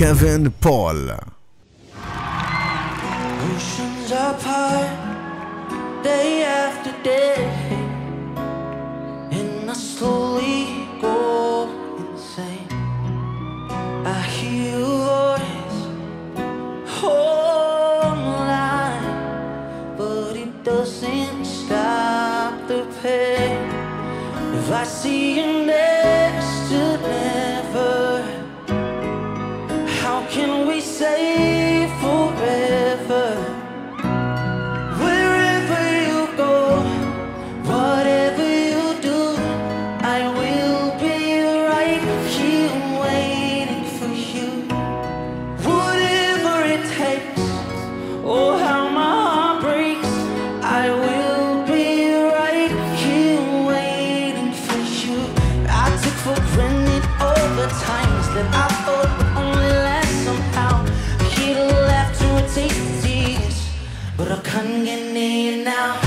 Kevin Paul. Oceans apart, day after day, and I slowly go insane. I hear your voice online, but it doesn't stop the pain. If I see you next to never, how can we say forever? Wherever you go, whatever you do, I will be right here waiting for you. Whatever it takes, oh how my heart breaks, I will be right here waiting for you. I took for granted all the times that I thought would only last somehow. I hear the laughter and taste the tears, but I can't get near you now.